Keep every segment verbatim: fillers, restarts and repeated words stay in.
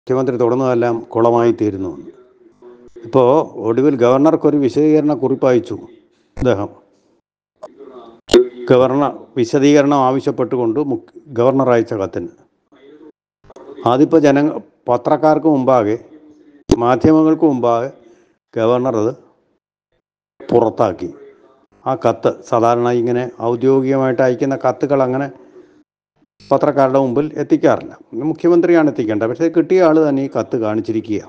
മുഖ്യമന്ത്രി തുടർന്നതെല്ലാം കുളമായി തീരുന്നു. ഇപ്പോൾ ഒടുവിൽ ഗവർണർക്കൊരു വിശദീകരണ കുറിപ്പ് അയച്ചു അദ്ദേഹം. ഗവർണർ വിശദീകരണം ആവശ്യപ്പെട്ടുകൊണ്ട് ഗവർണർ അയച്ച കത്തിന് അതിപ്പോൾ ജന പത്രക്കാർക്ക് മുമ്പാകെ മാധ്യമങ്ങൾക്ക് മുമ്പാകെ ഗവർണർ അത് പുറത്താക്കി. ആ കത്ത് സാധാരണ ഇങ്ങനെ ഔദ്യോഗികമായിട്ട് അയക്കുന്ന കത്തുകൾ അങ്ങനെ പത്രക്കാരുടെ മുമ്പിൽ എത്തിക്കാറില്ല. മുഖ്യമന്ത്രിയാണ് എത്തിക്കേണ്ടത്. പക്ഷേ കിട്ടിയ ആൾ തന്നെ ഈ കത്ത് കാണിച്ചിരിക്കുക.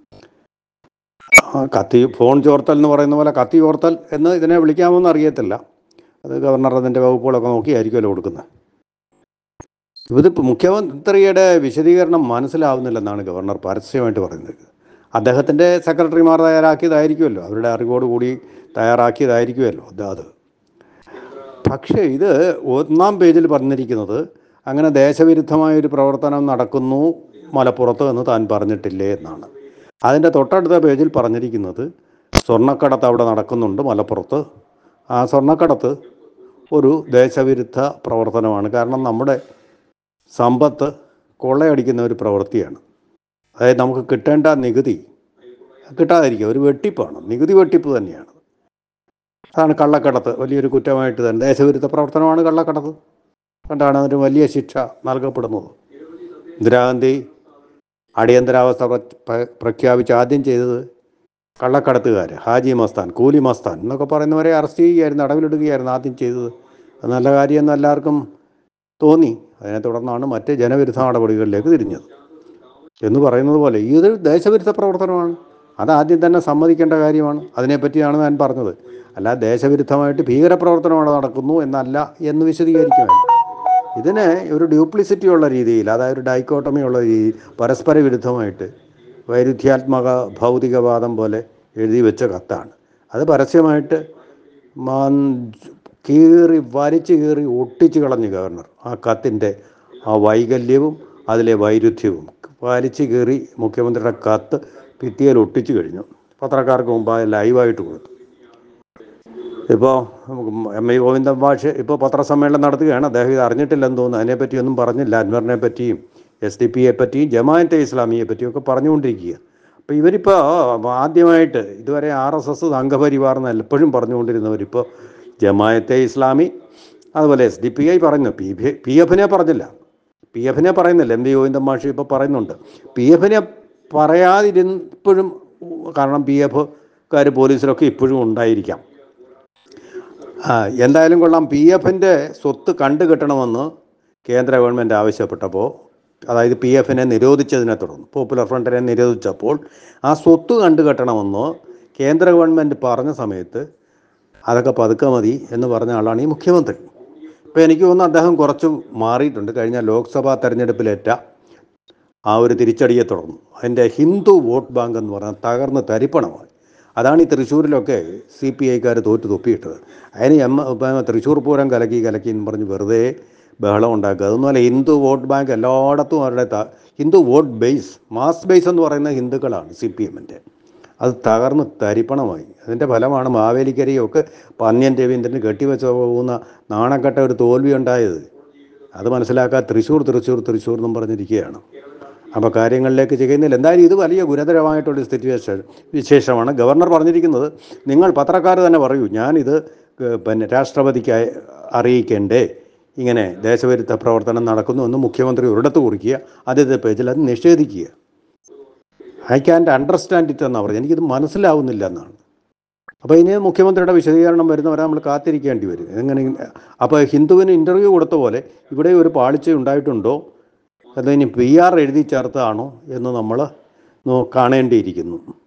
കത്തി ഫോൺ ചോർത്തൽ എന്ന് പറയുന്ന പോലെ കത്തി ചോർത്തൽ എന്ന് ഇതിനെ വിളിക്കാമെന്ന് അറിയത്തില്ല. അത് ഗവർണർ അതിൻ്റെ വകുപ്പുകളൊക്കെ നോക്കിയായിരിക്കുമല്ലോ കൊടുക്കുന്നത്. ഇതിപ്പോൾ മുഖ്യമന്ത്രിയുടെ വിശദീകരണം മനസ്സിലാവുന്നില്ലെന്നാണ് ഗവർണർ പരസ്യമായിട്ട് പറയുന്നത്. അദ്ദേഹത്തിൻ്റെ സെക്രട്ടറിമാർ തയ്യാറാക്കിയതായിരിക്കുമല്ലോ, അവരുടെ അറിവോട് കൂടി തയ്യാറാക്കിയതായിരിക്കുമല്ലോ അത്. പക്ഷേ ഇത് ഒന്നാം പേജിൽ പറഞ്ഞിരിക്കുന്നത് അങ്ങനെ ദേശവിരുദ്ധമായൊരു പ്രവർത്തനം നടക്കുന്നു മലപ്പുറത്ത് എന്ന് താൻ പറഞ്ഞിട്ടില്ലേ എന്നാണ്. അതിൻ്റെ തൊട്ടടുത്ത പേജിൽ പറഞ്ഞിരിക്കുന്നത് സ്വർണ്ണക്കടത്ത് അവിടെ നടക്കുന്നുണ്ട് മലപ്പുറത്ത്. ആ സ്വർണ്ണക്കടത്ത് ഒരു ദേശവിരുദ്ധ പ്രവർത്തനമാണ്. കാരണം നമ്മുടെ സമ്പത്ത് കൊള്ളയടിക്കുന്ന ഒരു പ്രവൃത്തിയാണ്. അതായത് നമുക്ക് കിട്ടേണ്ട നികുതി കിട്ടാതിരിക്കുക, ഒരു വെട്ടിപ്പാണ്, നികുതി വെട്ടിപ്പ് തന്നെയാണ്. അതാണ് കള്ളക്കടത്ത്. വലിയൊരു കുറ്റമായിട്ട് തന്നെ ദേശവിരുദ്ധ പ്രവർത്തനമാണ് കള്ളക്കടത്ത്. കണ്ടാണ് അതിന് വലിയ ശിക്ഷ നൽകപ്പെടുന്നത്. ഇന്ദിരാഗാന്ധി അടിയന്തരാവസ്ഥ പ്രഖ്യാപിച്ച് ആദ്യം ചെയ്തത് കള്ളക്കടത്തുകാർ, ഹാജി മസ്താൻ, കൂലി മസ്താൻ എന്നൊക്കെ പറയുന്നവരെ അറസ്റ്റ് ചെയ്യുകയായിരുന്നു, അടവിലിടുകയായിരുന്നു ആദ്യം ചെയ്തത്. അത് നല്ല കാര്യമെന്ന് എല്ലാവർക്കും തോന്നി. അതിനെ തുടർന്നാണ് മറ്റ് ജനവിരുദ്ധ നടപടികളിലേക്ക് തിരിഞ്ഞത്. എന്ന് പറയുന്നത് പോലെ ഇത് ദേശവിരുദ്ധ പ്രവർത്തനമാണ്. അതാദ്യം തന്നെ സമ്മതിക്കേണ്ട കാര്യമാണ്. അതിനെപ്പറ്റിയാണ് ഞാൻ പറഞ്ഞത്. അല്ല ദേശവിരുദ്ധമായിട്ട് ഭീകരപ്രവർത്തനം അവിടെ നടക്കുന്നു എന്നല്ല എന്ന് വിശദീകരിക്കുകയാണ്. ഇതിനെ ഒരു ഡ്യൂപ്ലിസിറ്റി ഉള്ള രീതിയിൽ, അതായത് ഒരു ഡൈക്കോട്ടമി ഉള്ള രീതിയിൽ പരസ്പര വിരുദ്ധമായിട്ട് വൈരുദ്ധ്യാത്മക ഭൗതികവാദം പോലെ എഴുതി വെച്ച കത്താണ്. അത് പരസ്യമായിട്ട് കീറി വലിച്ചു കീറി ഒട്ടിച്ച് കളഞ്ഞു ഗവർണർ. ആ കത്തിൻ്റെ ആ വൈകല്യവും അതിലെ വൈരുദ്ധ്യവും വലിച്ചു കീറി മുഖ്യമന്ത്രിയുടെ കത്ത് ഭിത്തിയിൽ ഒട്ടിച്ചു കഴിഞ്ഞു. പത്രക്കാർക്ക് മുമ്പായി ലൈവായിട്ട് കൊടുത്തു. ഇപ്പോൾ എം ഐ ഗോവിന്ദൻ മാഷ് ഇപ്പോൾ പത്രസമ്മേളനം നടത്തുകയാണ്. അദ്ദേഹം ഇത് അറിഞ്ഞിട്ടില്ലെന്ന് തോന്നുന്നു. അതിനെപ്പറ്റിയൊന്നും പറഞ്ഞില്ല. അൻവറിനെ പറ്റിയും എസ് ഡി പിയെ പറ്റിയും ജമാഅത്തെ ഇസ്ലാമിയെ പറ്റിയൊക്കെ പറഞ്ഞുകൊണ്ടിരിക്കുക. അപ്പോൾ ഇവരിപ്പോൾ ആദ്യമായിട്ട് ഇതുവരെ ആർ എസ് എസ് സംഘപരിവാർ എന്ന് എപ്പോഴും പറഞ്ഞുകൊണ്ടിരുന്നവരിപ്പോൾ ജമാഅത്തെ ഇസ്ലാമി, അതുപോലെ എസ് ഡി പി ഐ പറയുന്നു. പി പി എഫിനെ പറഞ്ഞില്ല, പി എഫിനെ പറയുന്നില്ല. എം വി ഗോവിന്ദൻ മാഷി ഇപ്പോൾ പറയുന്നുണ്ട്. പി എഫിനെ പറയാതിരുന്നപ്പോഴും, കാരണം പി എഫുകാർ പോലീസിലൊക്കെ ഇപ്പോഴും ഉണ്ടായിരിക്കാം. എന്തായാലും കൊള്ളാം. പി എഫിൻ്റെ സ്വത്ത് കണ്ടുകെട്ടണമെന്ന് കേന്ദ്ര ഗവൺമെൻറ് ആവശ്യപ്പെട്ടപ്പോൾ, അതായത് പി എഫിനെ നിരോധിച്ചതിനെ തുടർന്ന് പോപ്പുലർ ഫ്രണ്ടിനെ നിരോധിച്ചപ്പോൾ ആ സ്വത്ത് കണ്ടുകെട്ടണമെന്ന് കേന്ദ്ര ഗവൺമെൻറ് പറഞ്ഞ സമയത്ത് അതൊക്കെ പതുക്കെ മതി എന്ന് പറഞ്ഞ ആളാണ് ഈ മുഖ്യമന്ത്രി. ഇപ്പോൾ എനിക്ക് തോന്നുന്നു അദ്ദേഹം കുറച്ച് മാറിയിട്ടുണ്ട്. കഴിഞ്ഞ ലോക്സഭാ തെരഞ്ഞെടുപ്പിലേറ്റ ആ ഒരു തിരിച്ചടിയെ തുടർന്നു അതിൻ്റെ ഹിന്ദു വോട്ട് ബാങ്ക് എന്ന് പറഞ്ഞാൽ തകർന്ന് തരിപ്പണമായി. അതാണ് ഈ തൃശ്ശൂരിലൊക്കെ സി പി ഐക്കാർ തോറ്റ് തൊപ്പിയിട്ടത്. അതിന് എം തൃശ്ശൂർ പൂരം കലക്കി കലക്കി എന്ന് പറഞ്ഞ് വെറുതെ ബഹളം ഉണ്ടാക്കുക. അതൊന്നുമല്ല. ഹിന്ദു വോട്ട് ബാങ്ക് എല്ലായിടത്തും അവരുടെ ത Hindu vote base, mass base എന്ന് പറയുന്ന ഹിന്ദുക്കളാണ് സി പി എമ്മിൻ്റെ. അത് തകർന്ന് തരിപ്പണമായി. അതിൻ്റെ ഫലമാണ് മാവേലിക്കരയൊക്കെ പന്ന്യൻ രവീന്ദ്രന് കെട്ടിവെച്ച് പോകുന്ന നാണക്കെട്ട ഒരു തോൽവി ഉണ്ടായത്. അത് മനസ്സിലാക്കാൻ തൃശ്ശൂർ തൃശ്ശൂർ തൃശ്ശൂർ എന്നും പറഞ്ഞിരിക്കുകയാണ്. അപ്പോൾ കാര്യങ്ങളിലേക്ക് ചെയ്യുന്നില്ല. എന്തായാലും ഇത് വലിയ ഗുരുതരമായിട്ടുള്ള സ്ഥിതി വിശേഷമാണ്. ഗവർണർ പറഞ്ഞിരിക്കുന്നത്, നിങ്ങൾ പത്രക്കാർ തന്നെ പറയൂ, ഞാനിത് പിന്നെ രാഷ്ട്രപതിക്ക് അറിയിക്കേണ്ടേ ഇങ്ങനെ ദേശവിരുദ്ധ പ്രവർത്തനം നടക്കുന്നു എന്ന് മുഖ്യമന്ത്രി ഒരിടത്ത് കുറിക്കുക, ആദ്യത്തെ പേജിൽ അത് നിഷേധിക്കുക. ഐ ക്യാൻറ്റ് അണ്ടർസ്റ്റാൻഡ് ഇറ്റ് എന്നാണ് പറഞ്ഞത്. എനിക്കിത് മനസ്സിലാവുന്നില്ല എന്നാണ്. അപ്പോൾ ഇനി മുഖ്യമന്ത്രിയുടെ വിശദീകരണം വരുന്നവരെ നമ്മൾ കാത്തിരിക്കേണ്ടി വരും. എങ്ങനെ അപ്പോൾ ഹിന്ദുവിന് ഇൻ്റർവ്യൂ കൊടുത്ത പോലെ ഇവിടെ ഒരു പാളിച്ച ഉണ്ടായിട്ടുണ്ടോ, അതിന് പി ആർ എഴുതി ചേർത്തതാണോ എന്ന് നമ്മൾ കാണേണ്ടിയിരിക്കുന്നു.